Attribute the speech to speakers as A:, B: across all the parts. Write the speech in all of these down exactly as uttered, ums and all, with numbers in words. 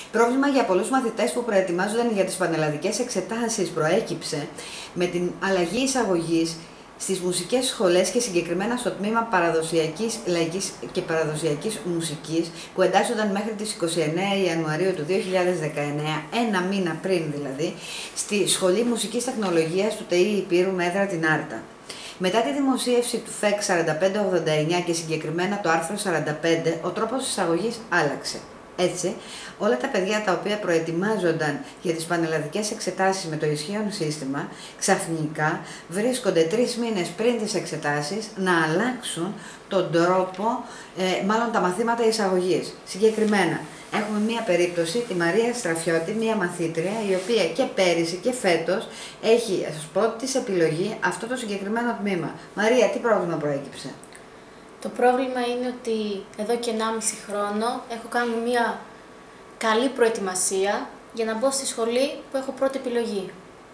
A: Πρόβλημα για πολλούς μαθητές που προετοιμάζονταν για τις πανελλαδικές εξετάσεις προέκυψε με την αλλαγή εισαγωγής στις μουσικές σχολές και συγκεκριμένα στο τμήμα παραδοσιακής, λαϊκής και παραδοσιακής μουσικής που εντάσσονταν μέχρι τις είκοσι εννέα Ιανουαρίου του δύο χιλιάδες δεκαεννέα, ένα μήνα πριν δηλαδή, στη Σχολή Μουσικής Τεχνολογίας του ΤΕΙ Υπήρου με έδρα την Άρτα. Μετά τη δημοσίευση του ΦΕΚ σαράντα πέντε ογδόντα εννέα και συγκεκριμένα το άρθρο σαράντα πέντε, ο τρόπος εισαγωγής άλλαξε. Έτσι, όλα τα παιδιά τα οποία προετοιμάζονταν για τις πανελλαδικές εξετάσεις με το ισχύον σύστημα, ξαφνικά βρίσκονται τρεις μήνες πριν τις εξετάσεις να αλλάξουν τον τρόπο, ε, μάλλον τα μαθήματα εισαγωγής. Συγκεκριμένα, έχουμε μία περίπτωση, τη Μαρία Στραφιώτη, μία μαθήτρια, η οποία και πέρυσι και φέτος έχει, ας σας πω, της επιλογή αυτό το συγκεκριμένο τμήμα. Μαρία, τι πρόβλημα προέκυψε?
B: Το πρόβλημα είναι ότι εδώ και ενάμιση χρόνο έχω κάνει μια καλή προετοιμασία για να μπω στη σχολή που έχω πρώτη επιλογή.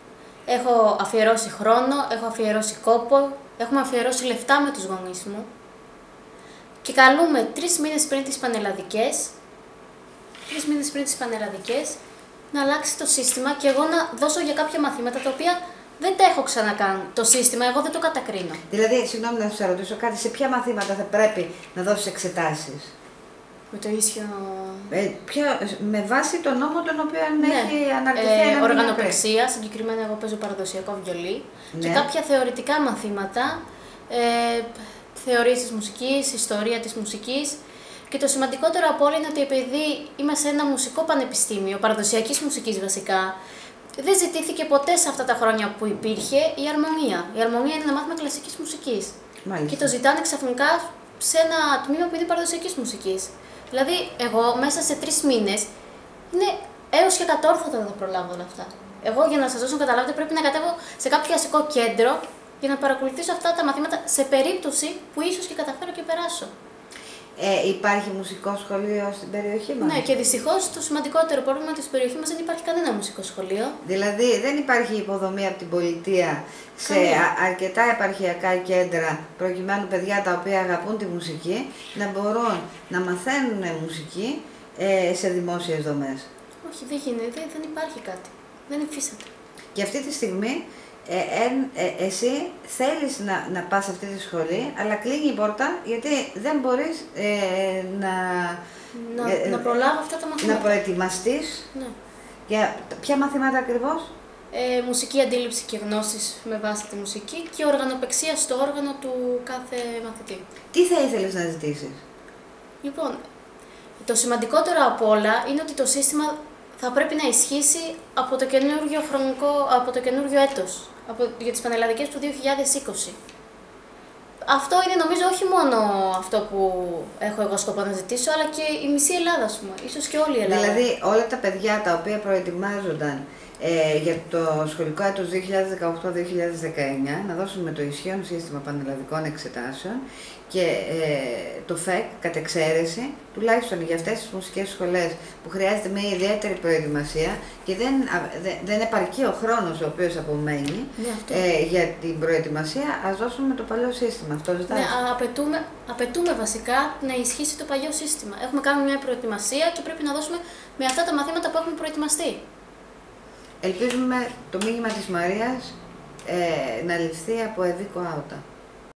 B: Έχω αφιερώσει χρόνο, έχω αφιερώσει κόπο, έχουμε αφιερώσει λεφτά με τους γονείς μου και καλούμε τρεις μήνες πριν τις πανελλαδικές, τρεις μήνες πριν τις πανελλαδικές να αλλάξει το σύστημα και εγώ να δώσω για κάποια μαθήματα τα οποία δεν τα έχω ξανακάνει το σύστημα, εγώ δεν το κατακρίνω.
A: Δηλαδή, συγγνώμη να σας ρωτήσω κάτι, σε ποια μαθήματα θα πρέπει να δώσεις εξετάσεις?
B: Με το ίσιο...
A: Ε, ποιο, με βάση τον νόμο τον οποίο
B: ναι.
A: έχει αναρτηθεί.
B: Ε, οργανοπαιξία, συγκεκριμένα εγώ παίζω παραδοσιακό βιολί, ναι. Και κάποια θεωρητικά μαθήματα, ε, θεωρίες της μουσικής, ιστορία της μουσικής. Και το σημαντικότερο από όλα είναι ότι επειδή είμαστε ένα μουσικό πανεπιστήμιο, παραδοσιακής μουσικής βασικά, δεν ζητήθηκε ποτέ σε αυτά τα χρόνια που υπήρχε η αρμονία. Η αρμονία είναι ένα μάθημα κλασικής μουσικής.
A: Μάλιστα.
B: Και το ζητάνε ξαφνικά σε ένα τμήμα που είναι παραδοσιακής μουσικής. Δηλαδή, εγώ μέσα σε τρεις μήνες είναι έως και κατόρθωτα να τα προλάβω όλα αυτά. Εγώ, για να σας δώσω να καταλάβετε, πρέπει να κατέβω σε κάποιο αστικό κέντρο για να παρακολουθήσω αυτά τα μαθήματα σε περίπτωση που ίσως και καταφέρω και περάσω.
A: Ε, υπάρχει μουσικό σχολείο στην περιοχή μας?
B: Ναι, και δυστυχώς το σημαντικότερο πρόβλημα της περιοχής μας δεν υπάρχει κανένα μουσικό σχολείο.
A: Δηλαδή δεν υπάρχει υποδομή από την πολιτεία σε α, αρκετά επαρχιακά κέντρα προκειμένου παιδιά τα οποία αγαπούν τη μουσική να μπορούν να μαθαίνουν μουσική ε, σε δημόσιες δομές.
B: Όχι, δεν γίνεται, δεν, δεν υπάρχει κάτι. Δεν υφίσταται.
A: Και αυτή τη στιγμή Ε, ε, ε, εσύ θέλεις να, να πας σε αυτή τη σχολή, αλλά κλείνει η πόρτα γιατί δεν μπορείς ε, να,
B: να,
A: ε,
B: να προλάβω αυτά τα μαθήματα.
A: Να προετοιμαστείς.
B: Ναι.
A: Για ποια μαθήματα ακριβώς?
B: Ε, μουσική αντίληψη και γνώσεις με βάση τη μουσική και οργανοπαιξία στο όργανο του κάθε μαθητή.
A: Τι θα ήθελες να ζητήσεις?
B: Λοιπόν, το σημαντικότερο από όλα είναι ότι το σύστημα θα πρέπει να ισχύσει από το καινούργιο χρονικό, από το καινούργιο έτος, από, για τις πανελλαδικές του δύο χιλιάδες είκοσι. Αυτό είναι νομίζω όχι μόνο αυτό που έχω εγώ σκοπό να ζητήσω, αλλά και η μισή Ελλάδα, ας πούμε, ίσως και όλη η Ελλάδα.
A: Δηλαδή όλα τα παιδιά τα οποία προετοιμάζονταν ε, για το σχολικό έτος δύο χιλιάδες δεκαοκτώ δύο χιλιάδες δεκαεννέα να δώσουν με το ισχύον σύστημα πανελλαδικών εξετάσεων και ε, το ΦΕΚ κατ' εξαίρεση, τουλάχιστον για αυτές τις μουσικές σχολές που χρειάζεται μια ιδιαίτερη προετοιμασία και δεν, δε, δεν επαρκεί ο χρόνος ο οποίος απομένει
B: ναι,
A: ε, για την προετοιμασία, ας δώσουμε το παλιό σύστημα. Αυτό ζητάς?
B: Ναι, απαιτούμε, απαιτούμε βασικά να ισχύσει το παλιό σύστημα. Έχουμε κάνει μια προετοιμασία και πρέπει να δώσουμε με αυτά τα μαθήματα που έχουμε προετοιμαστεί.
A: Ελπίζουμε το μήνυμα της Μαρίας ε, να ληφθεί από Εδίκο Άουτα.